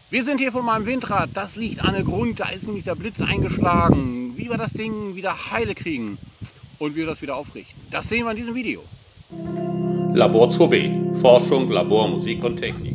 Wir sind hier vor meinem Windrad, das liegt an der Grund, da ist nämlich der Blitz eingeschlagen. Wie wir das Ding wieder heile kriegen und wie wir das wieder aufrichten, das sehen wir in diesem Video. Labor 2b, Forschung, Labor, Musik und Technik.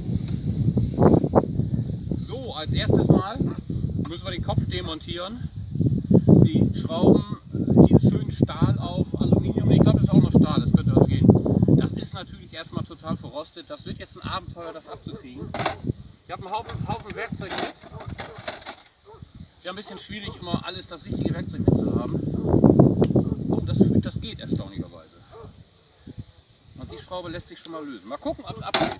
So, als erstes Mal müssen wir den Kopf demontieren. Die Schrauben, hier ist schön Stahl auf Aluminium, ich glaube das ist auch noch Stahl, das könnte also gehen. Das ist natürlich erstmal total verrostet, das wird jetzt ein Abenteuer, das abzukriegen. Ich habe einen Haufen Werkzeug mit. Ja, ein bisschen schwierig, immer alles das richtige Werkzeug mitzuhaben. Und das geht erstaunlicherweise. Und die Schraube lässt sich schon mal lösen. Mal gucken, ob es abgeht.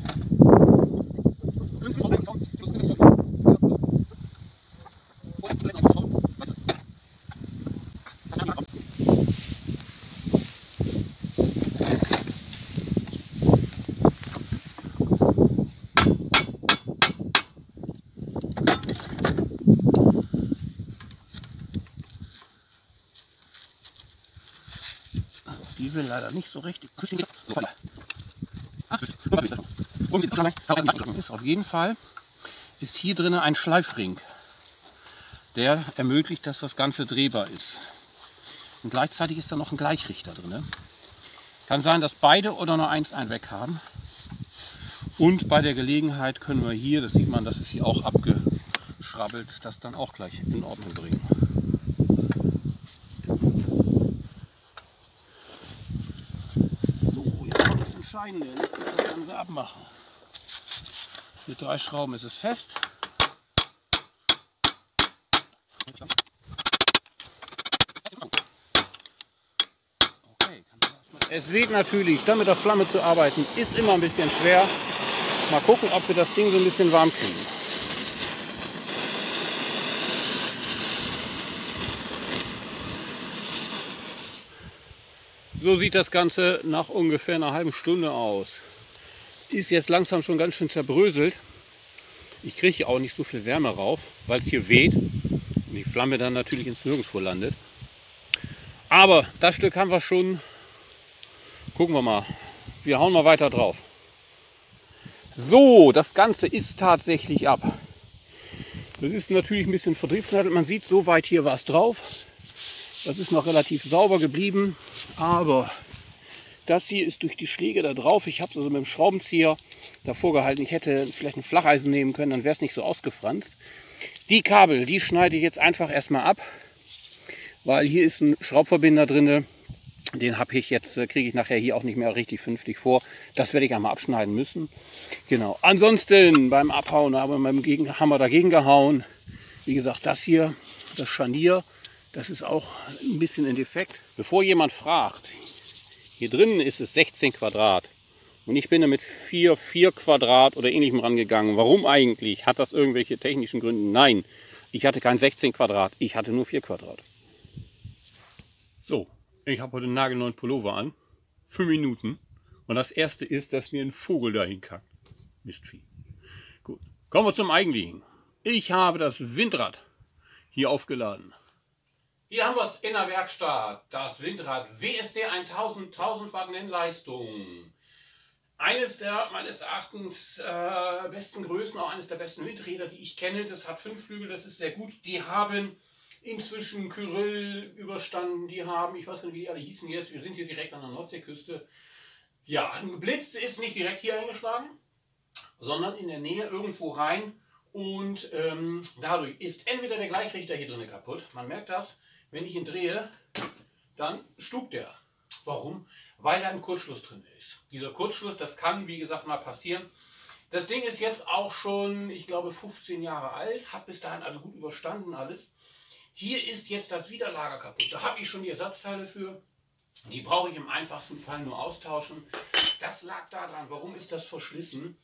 Die will leider nicht so richtig. Auf jeden Fall ist hier drin ein Schleifring, der ermöglicht, dass das Ganze drehbar ist. Und gleichzeitig ist da noch ein Gleichrichter drin. Kann sein, dass beide oder nur eins einen weg haben. Und bei der Gelegenheit können wir hier, das sieht man, das ist hier auch abgeschrabbelt, das dann auch gleich in Ordnung bringen. Der lässt sich das Ganze abmachen. Mit 3 Schrauben ist es fest. Okay. Es weht natürlich, dann mit der Flamme zu arbeiten, ist immer ein bisschen schwer. Mal gucken, ob wir das Ding so ein bisschen warm kriegen. So sieht das Ganze nach ungefähr einer halben Stunde aus. Ist jetzt langsam schon ganz schön zerbröselt. Ich kriege hier auch nicht so viel Wärme rauf, weil es hier weht und die Flamme dann natürlich ins Nirgendwo landet. Aber das Stück haben wir schon. Gucken wir mal. Wir hauen mal weiter drauf. So, das Ganze ist tatsächlich ab. Das ist natürlich ein bisschen verdriftet. Man sieht, so weit hier war es drauf. Das ist noch relativ sauber geblieben, aber das hier ist durch die Schläge da drauf. Ich habe es also mit dem Schraubenzieher davor gehalten. Ich hätte vielleicht ein Flacheisen nehmen können, dann wäre es nicht so ausgefranst. Die Kabel, die schneide ich jetzt einfach erstmal ab, weil hier ist ein Schraubverbinder drin. Den habe ich jetzt, kriege ich nachher hier auch nicht mehr richtig vernünftig vor. Das werde ich einmal abschneiden müssen. Genau. Ansonsten beim Abhauen haben wir Hammer dagegen gehauen. Wie gesagt, das hier, das Scharnier. Das ist auch ein bisschen ein Defekt. Bevor jemand fragt, hier drinnen ist es 16 Quadrat und ich bin da mit 4 Quadrat oder ähnlichem rangegangen. Warum eigentlich? Hat das irgendwelche technischen Gründe? Nein, ich hatte kein 16 Quadrat, ich hatte nur 4 Quadrat. So, ich habe heute einen nagelneuen Pullover an, 5 Minuten und das erste ist, dass mir ein Vogel dahin kackt. Mistvieh. Gut, kommen wir zum Eigentlichen. Ich habe das Windrad hier aufgeladen. Hier haben wir es in der Werkstatt, das Windrad WSD 1000 Watt Nennleistung. Eines der meines Erachtens besten Größen, auch eines der besten Windräder, die ich kenne. Das hat 5 Flügel, das ist sehr gut. Die haben inzwischen Kyrill überstanden, die haben, ich weiß nicht, wie die alle hießen jetzt, wir sind hier direkt an der Nordseeküste. Ja, ein Blitz ist nicht direkt hier eingeschlagen, sondern in der Nähe irgendwo rein. Und dadurch ist entweder der Gleichrichter hier drin kaputt, man merkt das. Wenn ich ihn drehe, dann stuckt er. Warum? Weil da ein Kurzschluss drin ist. Dieser Kurzschluss, das kann, wie gesagt, mal passieren. Das Ding ist jetzt auch schon, ich glaube, 15 Jahre alt, hat bis dahin also gut überstanden alles. Hier ist jetzt das Widerlager kaputt. Da habe ich schon die Ersatzteile für. Die brauche ich im einfachsten Fall nur austauschen. Das lag daran. Warum ist das verschlissen?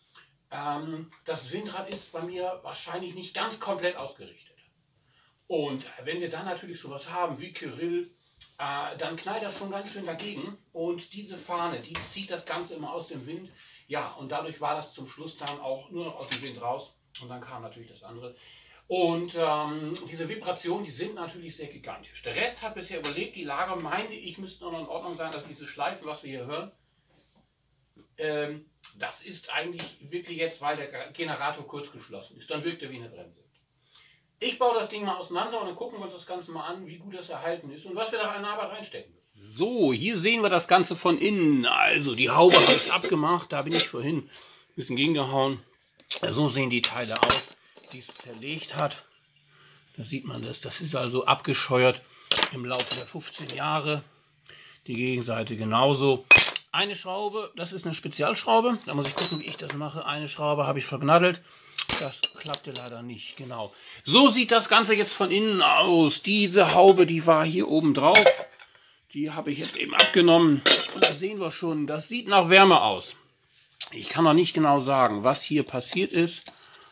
Das Windrad ist bei mir wahrscheinlich nicht ganz komplett ausgerichtet. Und wenn wir dann natürlich sowas haben wie Kyrill, dann knallt das schon ganz schön dagegen. Und diese Fahne, die zieht das Ganze immer aus dem Wind. Ja, und dadurch war das zum Schluss dann auch nur noch aus dem Wind raus. Und dann kam natürlich das andere. Und diese Vibrationen, die sind natürlich sehr gigantisch. Der Rest hat bisher überlebt. Die Lager, meinte ich, müssten auch noch in Ordnung sein, dass diese Schleifen, was wir hier hören, Das ist eigentlich wirklich jetzt, weil der Generator kurz geschlossen ist. Dann wirkt er wie eine Bremse. Ich baue das Ding mal auseinander und dann gucken wir uns das Ganze mal an, wie gut das erhalten ist und was wir da an Arbeit reinstecken müssen. So, hier sehen wir das Ganze von innen. Also die Haube habe ich abgemacht, da bin ich vorhin ein bisschen gegengehauen. So sehen die Teile aus, die es zerlegt hat. Da sieht man das. Das ist also abgescheuert im Laufe der 15 Jahre. Die Gegenseite genauso. Eine Schraube, das ist eine Spezialschraube. Da muss ich gucken, wie ich das mache. Eine Schraube habe ich verknattelt. Das klappte leider nicht, genau. So sieht das Ganze jetzt von innen aus. Diese Haube, die war hier oben drauf. Die habe ich jetzt eben abgenommen. Und da sehen wir schon, das sieht nach Wärme aus. Ich kann noch nicht genau sagen, was hier passiert ist.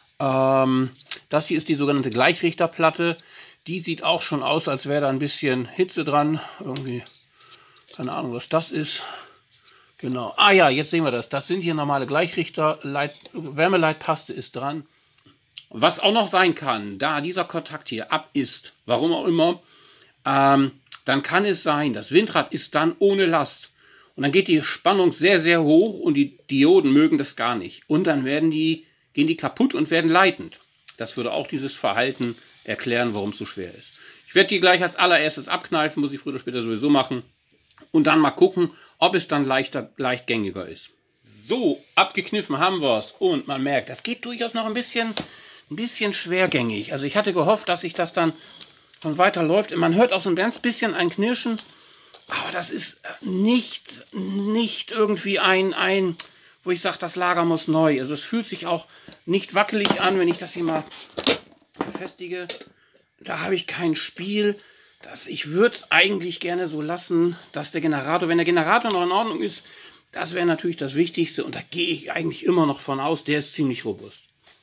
Das hier ist die sogenannte Gleichrichterplatte. Die sieht auch schon aus, als wäre da ein bisschen Hitze dran. Irgendwie, keine Ahnung, was das ist. Genau. Ah ja, jetzt sehen wir das. Das sind hier normale Gleichrichter. Wärmeleitpaste ist dran. Was auch noch sein kann, da dieser Kontakt hier ab ist, warum auch immer, dann kann es sein, das Windrad ist dann ohne Last. Und dann geht die Spannung sehr, sehr hoch und die Dioden mögen das gar nicht. Und dann gehen die kaputt und werden leitend. Das würde auch dieses Verhalten erklären, warum es so schwer ist. Ich werde die gleich als allererstes abkneifen, muss ich früher oder später sowieso machen. Und dann mal gucken, ob es dann leicht gängiger ist. So, abgekniffen haben wir es. Und man merkt, das geht durchaus noch ein bisschen schwergängig. Also ich hatte gehofft, dass sich das dann weiter läuft. Man hört auch so ein ganz bisschen ein Knirschen. Aber das ist nicht irgendwie wo ich sage, das Lager muss neu. Also es fühlt sich auch nicht wackelig an, wenn ich das hier mal befestige. Da habe ich kein Spiel. Ich würde es eigentlich gerne so lassen, dass der Generator, wenn der Generator noch in Ordnung ist, das wäre natürlich das Wichtigste. Und da gehe ich eigentlich immer noch von aus, der ist ziemlich robust.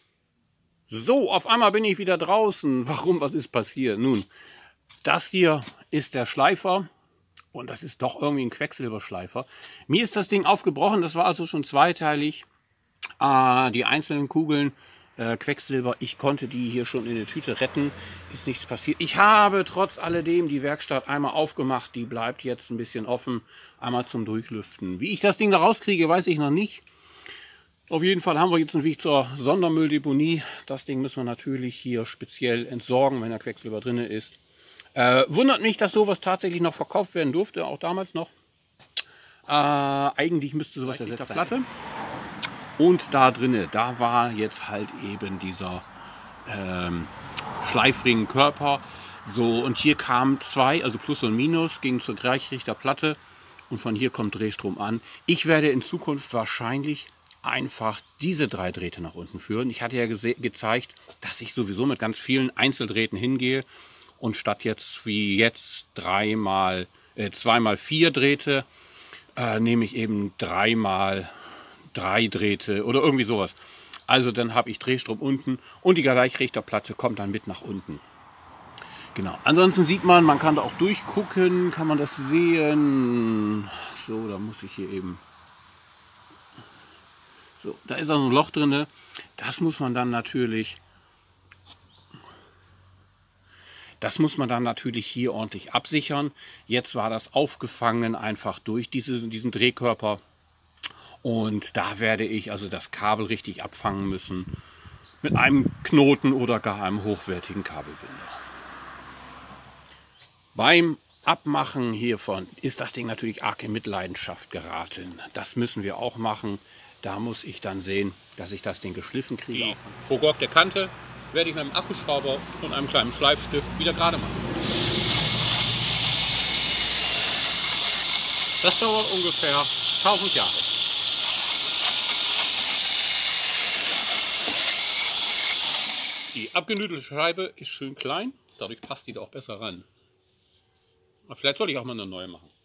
So, auf einmal bin ich wieder draußen. Warum? Was ist passiert? Nun, das hier ist der Schleifer. Und das ist doch irgendwie ein Quecksilberschleifer. Mir ist das Ding aufgebrochen. Das war also schon zweiteilig. Die einzelnen Kugeln Quecksilber. Ich konnte die hier schon in der Tüte retten. Ist nichts passiert. Ich habe trotz alledem die Werkstatt einmal aufgemacht. Die bleibt jetzt ein bisschen offen. Einmal zum Durchlüften. Wie ich das Ding da rauskriege, weiß ich noch nicht. Auf jeden Fall haben wir jetzt einen Weg zur Sondermülldeponie. Das Ding müssen wir natürlich hier speziell entsorgen, wenn da Quecksilber drin ist. Wundert mich, dass sowas tatsächlich noch verkauft werden durfte, auch damals noch. Eigentlich müsste sowas ersetzt sein. Platte. Und da drinne, da war jetzt halt eben dieser Schleifringkörper. So, und hier kamen zwei, also Plus und Minus, ging zur Gleichrichterplatte und von hier kommt Drehstrom an. Ich werde in Zukunft wahrscheinlich einfach diese 3 Drähte nach unten führen. Ich hatte ja gezeigt, dass ich sowieso mit ganz vielen Einzeldrähten hingehe. Und statt jetzt wie jetzt 2x4 Drähte, nehme ich eben 3x3 Drähte oder irgendwie sowas. Also dann habe ich Drehstrom unten und die Gleichrichterplatte kommt dann mit nach unten. Genau. Ansonsten sieht man kann da auch durchgucken, kann man das sehen. So, da muss ich hier eben... So, da ist also ein Loch drin. Das muss man dann natürlich hier ordentlich absichern. Jetzt war das aufgefangen einfach durch diesen Drehkörper. Und da werde ich also das Kabel richtig abfangen müssen mit einem Knoten oder gar einem hochwertigen Kabelbinder. Beim Abmachen hiervon ist das Ding natürlich arg in Mitleidenschaft geraten. Das müssen wir auch machen. Da muss ich dann sehen, dass ich das Ding geschliffen kriege. Die vergorgte Kante werde ich mit einem Akkuschrauber und einem kleinen Schleifstift wieder gerade machen. Das dauert ungefähr 1000 Jahre. Die abgenüdelte Scheibe ist schön klein, dadurch passt die da auch besser ran. Aber vielleicht soll ich auch mal eine neue machen.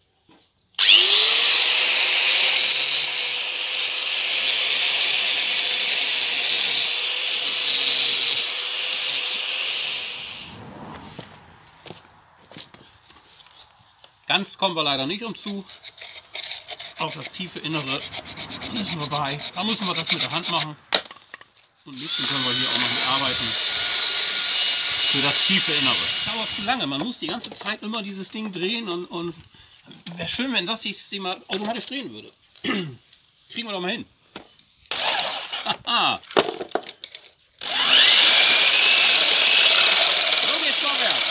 Ganz kommen wir leider nicht umzu. Auf das tiefe Innere müssen wir bei. Da müssen wir das mit der Hand machen. Und ein bisschen können wir hier auch noch mitarbeiten. Für das tiefe Innere. Das dauert zu lange. Man muss die ganze Zeit immer dieses Ding drehen und wäre schön, wenn das sich mal automatisch drehen würde. Kriegen wir doch mal hin. Haha. So geht's vorwärts.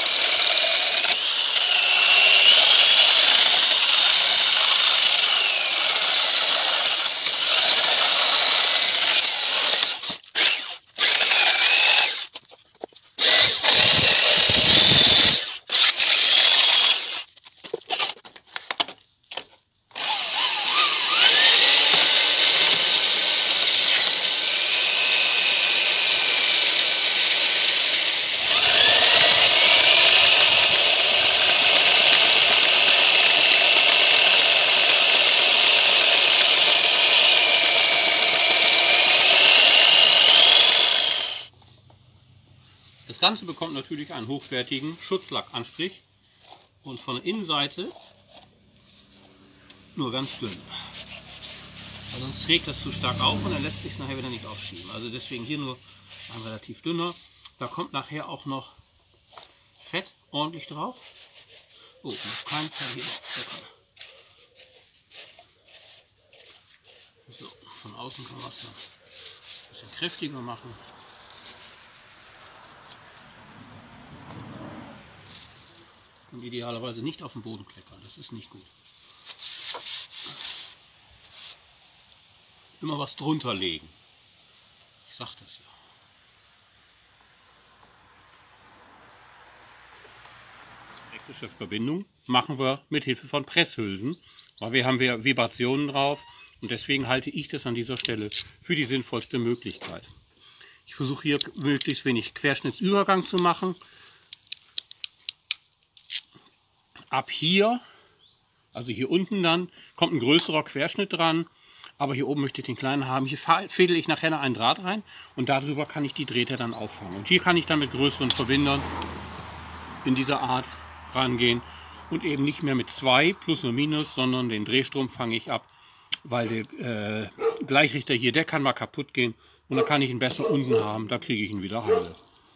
Das Ganze bekommt natürlich einen hochwertigen Schutzlackanstrich und von der Innenseite nur ganz dünn. Weil sonst trägt das zu stark auf und dann lässt sich es nachher wieder nicht aufschieben. Also deswegen hier nur ein relativ dünner. Da kommt nachher auch noch Fett ordentlich drauf. Oh, noch kein Fall hier. So, von außen kann man es dann ein bisschen kräftiger machen. Und idealerweise nicht auf den Boden kleckern, das ist nicht gut. Immer was drunter legen. Ich sag das ja. Elektrische Verbindung machen wir mit Hilfe von Presshülsen, weil wir haben Vibrationen drauf und deswegen halte ich das an dieser Stelle für die sinnvollste Möglichkeit. Ich versuche hier möglichst wenig Querschnittsübergang zu machen. Ab hier, also hier unten dann, kommt ein größerer Querschnitt dran, aber hier oben möchte ich den kleinen haben. Hier fädel ich nachher noch einen Draht rein und darüber kann ich die Drähte dann auffangen. Und hier kann ich dann mit größeren Verbindern in dieser Art rangehen und eben nicht mehr mit 2 plus oder minus, sondern den Drehstrom fange ich ab, weil der Gleichrichter hier, der kann mal kaputt gehen und dann kann ich ihn besser unten haben, da kriege ich ihn wieder heile.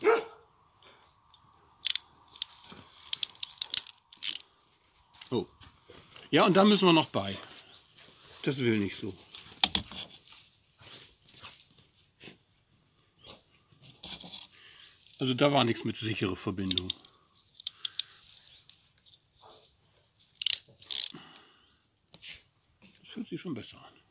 Oh. Ja, und dann müssen wir noch bei. Das will nicht so. Also da war nichts mit sicherer Verbindung. Das fühlt sich schon besser an.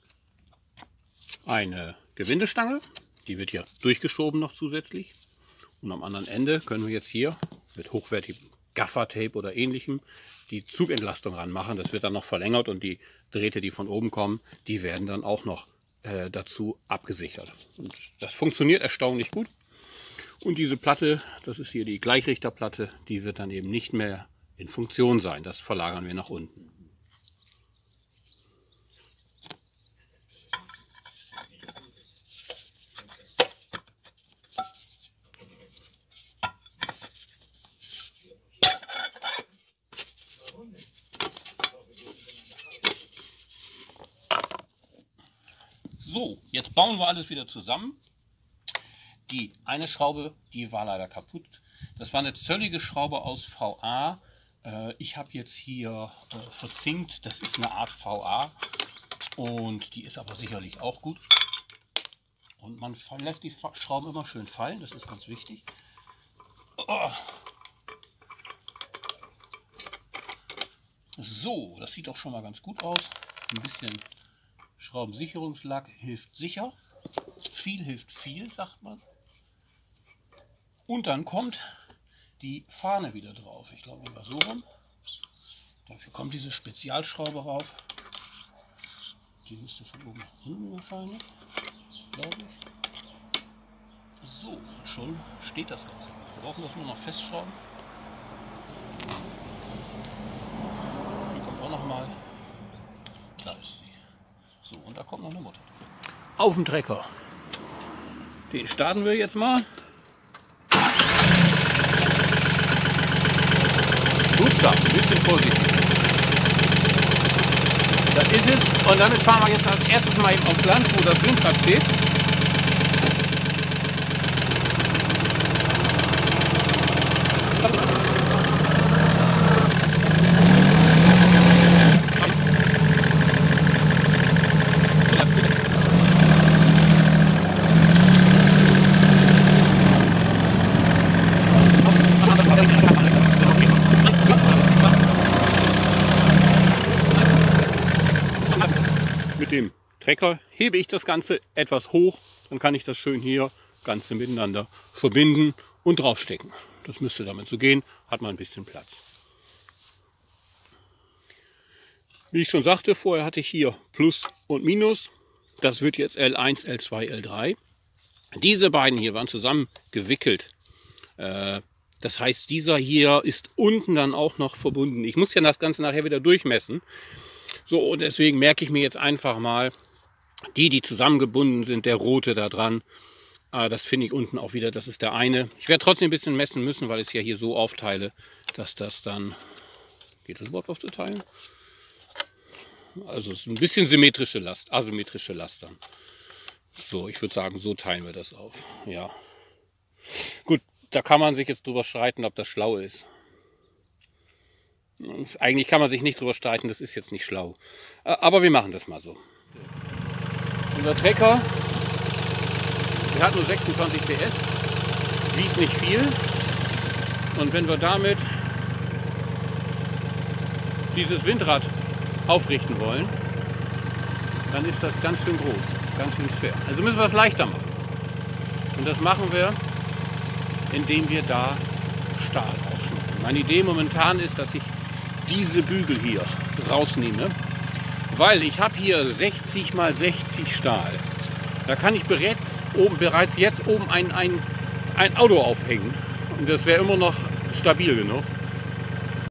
Eine Gewindestange, die wird hier durchgeschoben noch zusätzlich. Und am anderen Ende können wir jetzt hier mit hochwertigem Gaffertape oder ähnlichem die Zugentlastung ranmachen. Das wird dann noch verlängert und die Drähte, die von oben kommen, die werden dann auch noch dazu abgesichert. Und das funktioniert erstaunlich gut. Und diese Platte, das ist hier die Gleichrichterplatte, die wird dann eben nicht mehr in Funktion sein. Das verlagern wir nach unten. So, jetzt bauen wir alles wieder zusammen. Die eine Schraube, die war leider kaputt. Das war eine zöllige Schraube aus VA. Ich habe jetzt hier verzinkt, das ist eine Art VA und die ist aber sicherlich auch gut. Und man lässt die Schrauben immer schön fallen, das ist ganz wichtig. Oh. So, das sieht doch schon mal ganz gut aus. Ein bisschen Schraubensicherungslack hilft sicher. Viel hilft viel, sagt man. Und dann kommt die Fahne wieder drauf. Ich glaube, die war so rum. Dafür kommt diese Spezialschraube rauf. Die müsste von oben nach unten wahrscheinlich, glaube ich. So, und schon steht das Ganze. Wir brauchen das nur noch festschrauben. Hier kommt auch noch mal. Da ist sie. So, und da kommt noch eine Mutter. Auf den Trecker. Den starten wir jetzt mal. Upsa, ein bisschen vorsichtig. Da ist es. Und damit fahren wir jetzt als erstes mal eben aufs Land, wo das Windrad steht. Trecker hebe ich das Ganze etwas hoch, dann kann ich das schön hier Ganze miteinander verbinden und draufstecken. Das müsste damit so gehen, hat man ein bisschen Platz. Wie ich schon sagte, vorher hatte ich hier Plus und Minus. Das wird jetzt L1, L2, L3. Diese beiden hier waren zusammen gewickelt. Das heißt, dieser hier ist unten dann auch noch verbunden. Ich muss ja das Ganze nachher wieder durchmessen. So, und deswegen merke ich mir jetzt einfach mal, die zusammengebunden sind, der rote da dran. Das finde ich unten auch wieder, das ist der eine. Ich werde trotzdem ein bisschen messen müssen, weil ich es ja hier so aufteile, dass das dann... Geht das überhaupt aufzuteilen? Also es ist ein bisschen symmetrische Last, asymmetrische Last dann. So, ich würde sagen, so teilen wir das auf. Ja. Gut, da kann man sich jetzt drüber streiten, ob das schlau ist. Eigentlich kann man sich nicht drüber streiten, das ist jetzt nicht schlau. Aber wir machen das mal so. Unser Trecker, der hat nur 26 PS, wiegt nicht viel. Und wenn wir damit dieses Windrad aufrichten wollen, dann ist das ganz schön groß, ganz schön schwer. Also müssen wir es leichter machen. Und das machen wir, indem wir da Stahl rausschneiden. Meine Idee momentan ist, dass ich diese Bügel hier rausnehme, weil ich habe hier 60 x 60 Stahl. Da kann ich bereits jetzt oben ein Auto aufhängen und das wäre immer noch stabil genug.